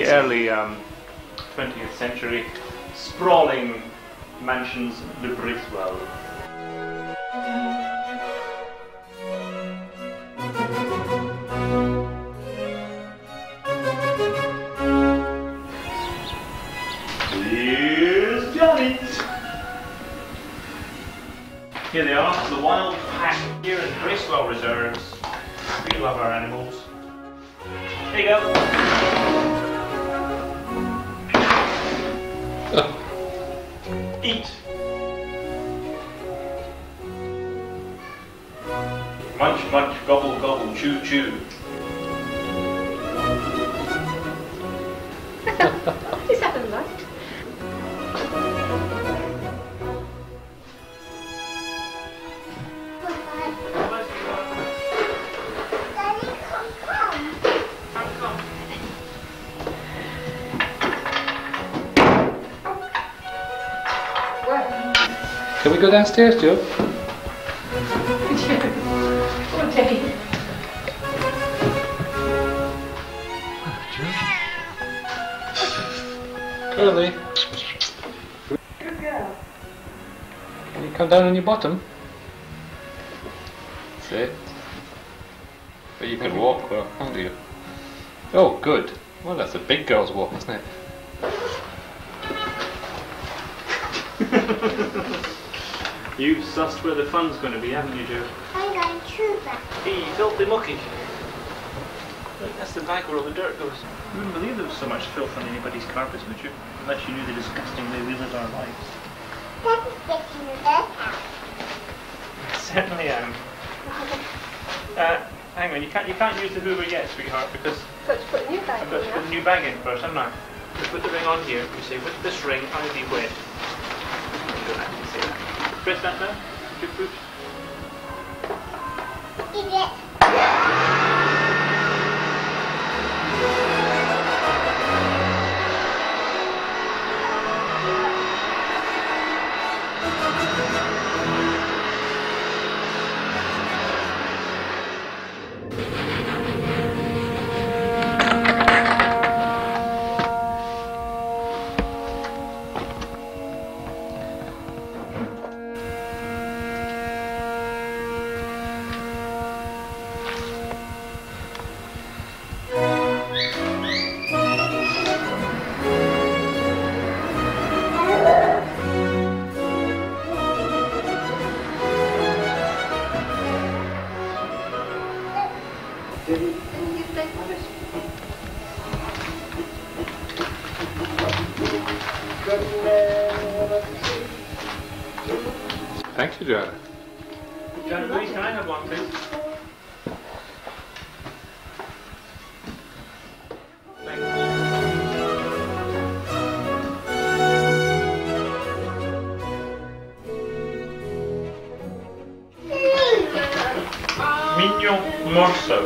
early 20th century, sprawling mansions de Bracewell. Here's Johnny! Here they are, the wild pack here in Bracewell Reserves. We love our animals. There you go. Eat. Munch, munch, gobble, gobble, chew, chew. Is that a light? Can we go downstairs, Joe? Okay. Curly, Good girl. can you come down on your bottom? That's it. But you can walk well, can't you? Oh, good. Well, that's a big girl's walk, isn't it? You've sussed where the fun's going to be, haven't you, Joe? I'm going to that. Hey, you filthy mucky. Look, that's the bag where all the dirt goes. You wouldn't believe there was so much filth on anybody's carpets, would you? Unless you knew the disgusting way we live our lives. Daddy's getting the dirt out. I certainly am. Hang on, you can't use the Hoover yet, sweetheart, because Got to put a new bag I've got to in put the new bag in first, haven't I? Just put the ring on here. You say, with this ring, I'll be wet. You don't actually say that. Press that now. Good foot. Idiot. Thank you, Joanna. John Louise, can I have one, please? Mignon morceau.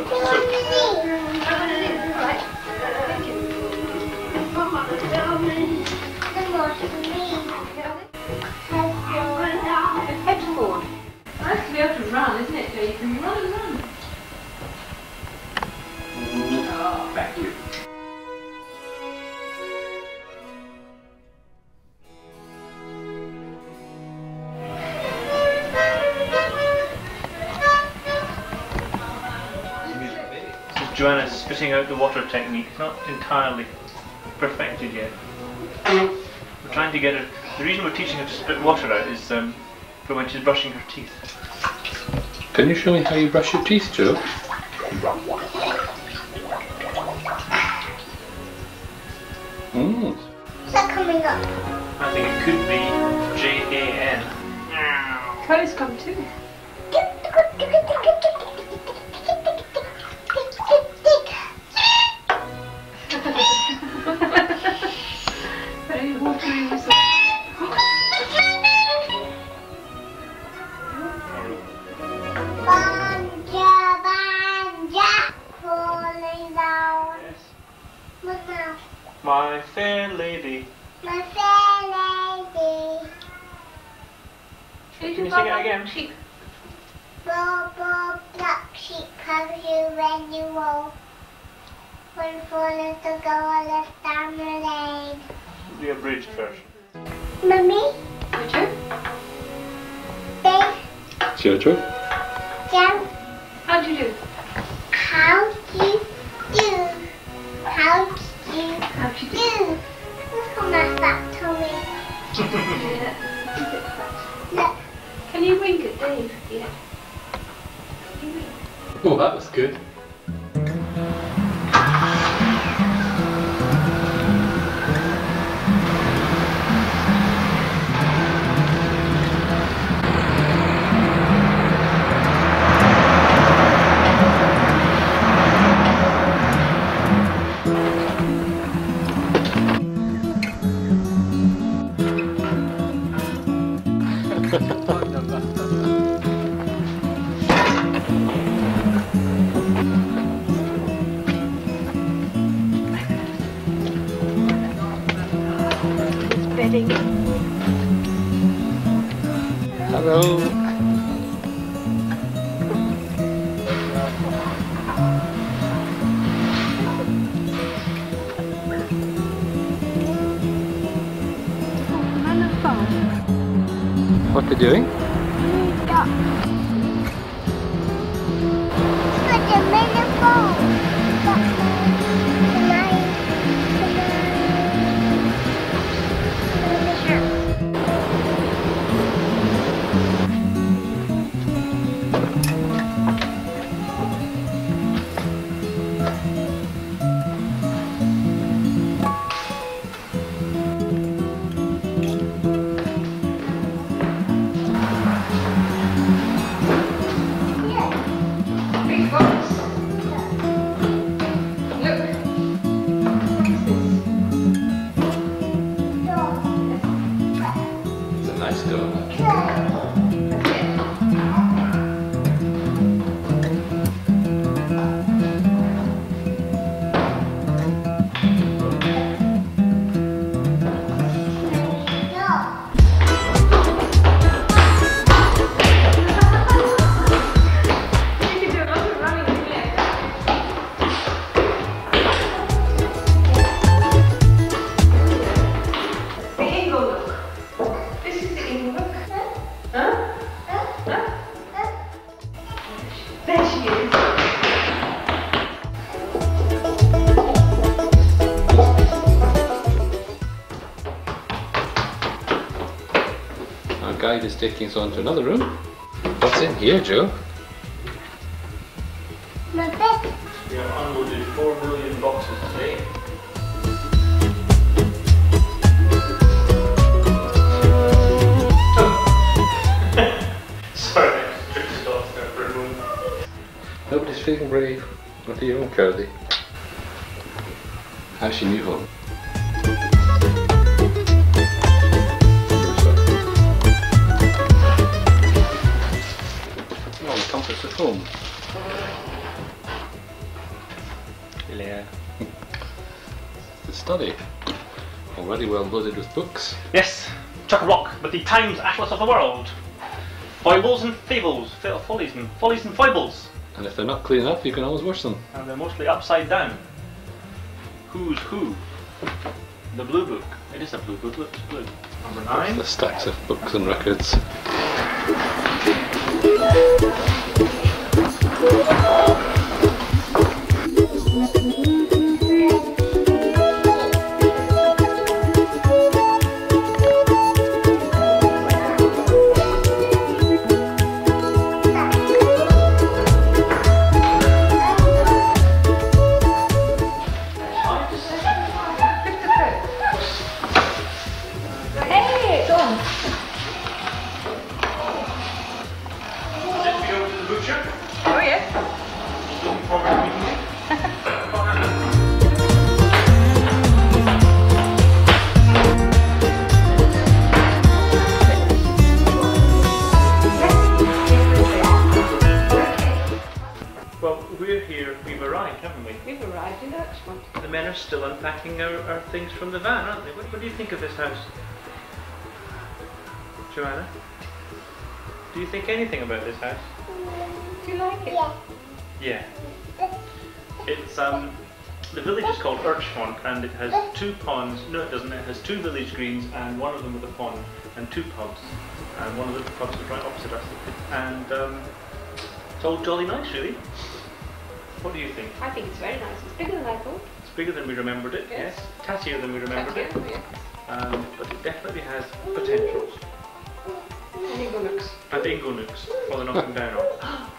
Headboard. Nice to be able to run, isn't it? So you can run and run. Oh, Thank you. This is Joanna's spitting out the water technique. Not entirely perfected yet. We're trying to get her. The reason we're teaching her to spit water out is for when she's brushing her teeth. Can you show me how you brush your teeth, Joe? Mm. What's that coming up? I think it could be J-A-N. Curly's come too. Very watery whistle. Banja, banja, falling down. Yes. What now? My fair lady. My fair lady. Can you sing it again? Sheep. Bobo, black sheep, have you when you roll? One for little girl left down the lane. Do a bridge first. Mummy, Richard? Dave, It's your turn. Jam, How do you do? how do you do? How do you How do you do? do? Look on my fat tummy. Yeah. Look. Can you wink at Dave? Yeah. Can you wink? Oh, that was good. Bedding. Hello. Man of phone. What are you doing? Yeah. Look at the microphone. Can I? Big box. Look. It's a nice door. That's it. You can do a lot of running in there. The angle look. This is the angle look. Huh? Huh? There she is. Our guide is taking us on to another room. What's in here, Joe? My bed. We have unloaded 4 million boxes today. Sorry, I tricked the dogs there for a moment. Nobody's feeling brave. What are you on, Curly? How's your new home? Oh, the comforts of home. Yeah. The study. Already well loaded with books. Yes, chuck a rock with the Times Atlas of the World. Foibles and fables, follies and foibles. And if they're not clean enough, you can always wash them. And they're mostly upside down. Who's Who? The Blue Book. It is a blue book, look, it's blue. Number 9. The stacks of books and records. Hey, it's on. Did we go to the butcher? Oh yes. Looking forward to meeting you. Well, we're here, we've arrived, haven't we? We've arrived in Urchfont. The men are still unpacking our things from the van, aren't they? What do you think of this house? Joanna? Do you think anything about this house? Do you like it? Yeah. Yeah. It's The village is called Urchfont, and it has 2 ponds. No, it doesn't. It has 2 village greens, and one of them with a pond, and 2 pubs. And one of the pubs is right opposite us. And it's all jolly nice, really. What do you think? I think it's very nice. It's bigger than I thought. It's bigger than we remembered it. Yes. Tattier than we remembered it. Yeah. But it definitely has potentials. And Inglenook's. And Inglenook's for the knocking down on.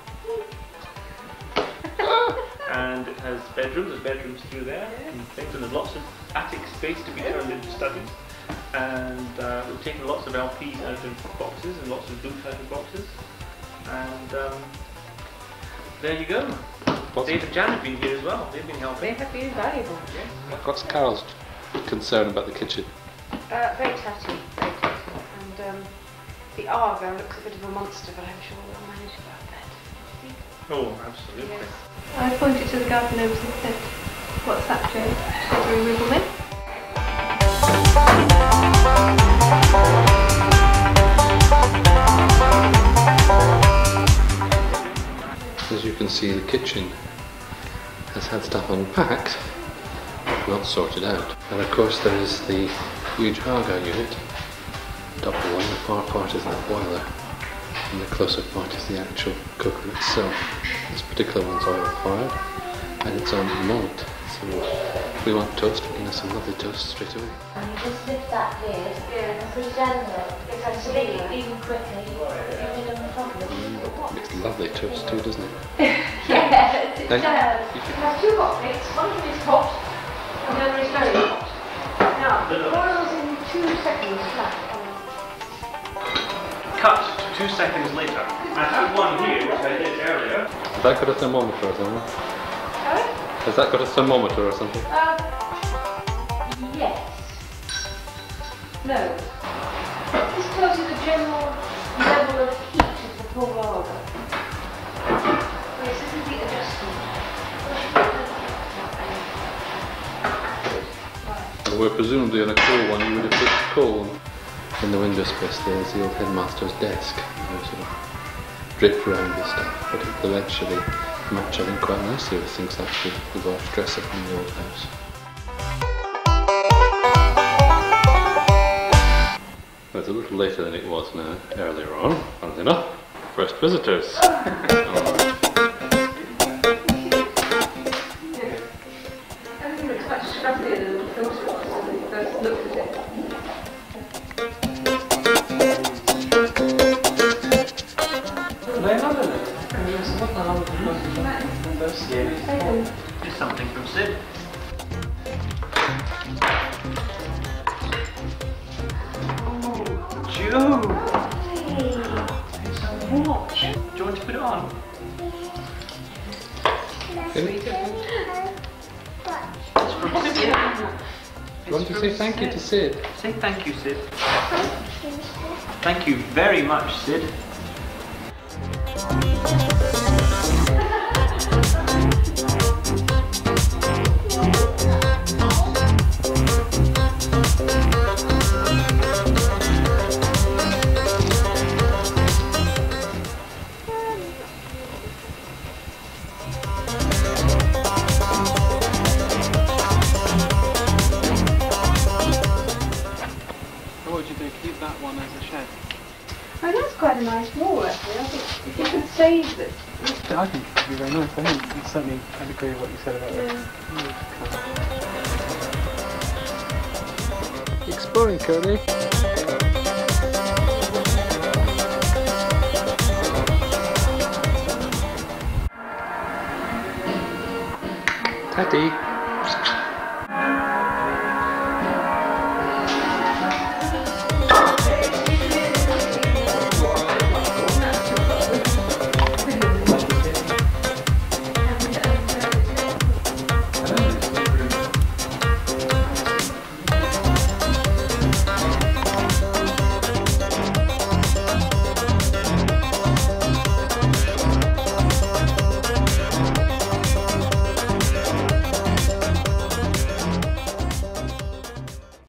And it has bedrooms. There's bedrooms through there and things, and there's lots of attic space to be turned into studies. And we've taken lots of LPs out of boxes and lots of books out of boxes. And there you go. Dave and Jan have been here as well. They've been helping. They have been valuable. Yes. What's Carol's concern about the kitchen? Very tatty, very tatty. And the Argo looks a bit of a monster, but I'm sure we'll manage about that. Oh, absolutely. Yes. I pointed to the garden gnomes and said, "What's that, Joe? Should we remove them in?" As you can see, the kitchen has had stuff unpacked, not sorted out. And of course there is the huge Argo unit. Double one, the far part is the boiler, and the closer part is the actual cooker itself. This particular one's oil fired, and it's on malt. So if we want toast, we can have some lovely toast straight away. And you just lift that lid and put it down there. To make it even quicker, you don't have a problem. Makes lovely toast too, doesn't it? Yes, it Then does. you It should- has 2 hot plates. One of them is hot, and the other is very hot. Now, boils in 2 seconds flat. Cut to 2 seconds later. I have one here, which I did earlier. Has that got a thermometer or something? Sorry? Has that got a thermometer or something? Yes. No. This tells you the general level of heat of the full lager. Yes, this is the adjustment. And we're presumably on a cool one. You would have put coal in the window space. There's the old headmaster's desk. Sort of drip around this stuff, but it will actually match I think quite nicely with things like the wash dresser from the old house. Well, it's a little later than it was now, earlier on, funnily enough. First visitors. Everything looks much scruffier than the photographs when we first looked at it. Here's something from Sid. Oh, Joe! It's a watch. Do you want to put it on? It's from Sid. You want to say thank you to Sid? Say thank you, Sid. Thank you very much, Sid. What would you do? Keep that one as a shed? Oh, that's quite a nice wall, actually. I think if you could save it. I think it would be very nice. I think certainly I'd agree with what you said about that. Exploring, Cody. Tatty.